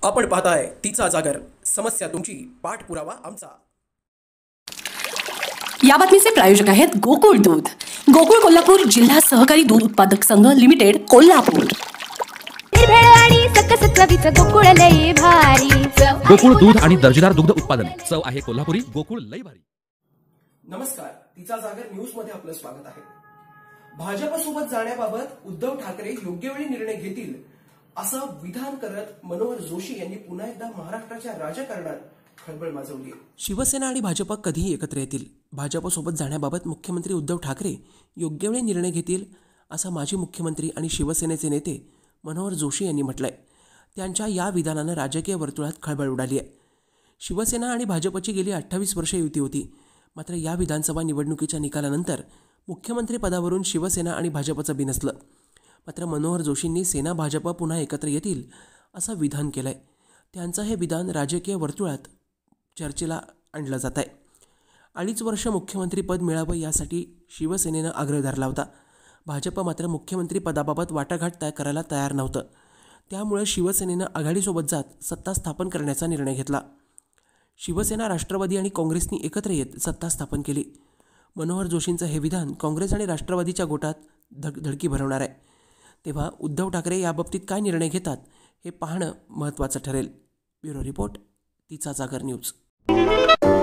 आपण पाहताय तिचा जागर, समस्या तुमची, पाठपुरावा आमचा। या बातमीचे प्रायोजक आहेत गोकुळ दूध। गोकुळ कोल्हापूर जिल्हा सहकारी दूध उत्पादक संघ लिमिटेड कोल्हापूर। गोकुळ दूध आणि दर्जेदार दुग्ध उत्पादन, चव आहे कोल्हापुरी, गोकुळ लई भारी। नमस्कार, तिचा जागर न्यूज मध्ये आपलं स्वागत आहे। भाजपसोबत जाण्याबाबत उद्धव ठाकरे योग्य वेळी निर्णय घेतील असं विधान करत मनोहर जोशी यांनी पुन्हा एकदा महाराष्ट्राच्या राजकारणात खळबळ माजवली आहे। शिवसेना आणि भाजप कधीही एकत्र येतील, भाजपसोबत जाण्याबाबत मुख्यमंत्री उद्धव ठाकरे योग्य वेळी निर्णय घेतील असं माजी मुख्यमंत्री आणि शिवसेनेचे नेते मनोहर जोशी यांनी म्हटलंय। त्यांच्या या विधानानं राजकीय वर्तुळात खळबळ उडाली आहे। शिवसेना आणि भाजपची गेली 28 वर्षे युती होती, मात्र या विधानसभा निवडणुकीच्या निकालानंतर मुख्यमंत्री पदावरून शिवसेना आणि भाजपचं बिनसलं। मात्र मनोहर जोशींनी सेना भाजप पुन्हा एकत्र येतील असं विधान केलंय। त्यांचं हे विधान राजकीय वर्तुळात चर्चेला आणलं जात आहे। 2.5 वर्ष मुख्यमंत्रीपद मिळावं यासाठी शिवसेनेनं आग्रह धरला होता। भाजप मात्र मुख्यमंत्री पदाबाबत वाटाघाट करायला तयार नव्हतं। त्यामुळे शिवसेनेनं आघाडीसोबत जात सत्ता स्थापन करण्याचा निर्णय घेतला। शिवसेना, राष्ट्रवादी आणि काँग्रेसनी एकत्र येत सत्ता स्थापन केली। मनोहर जोशींचं हे विधान काँग्रेस आणि राष्ट्रवादीच्या गोटात धडकी भरवणार आहे। तेव्हा उद्धव ठाकरे याबाबतीत काय निर्णय घेतात हे पाहणं महत्त्वाचं ठरेल। ब्युरो रिपोर्ट, तिचा जागर न्यूज।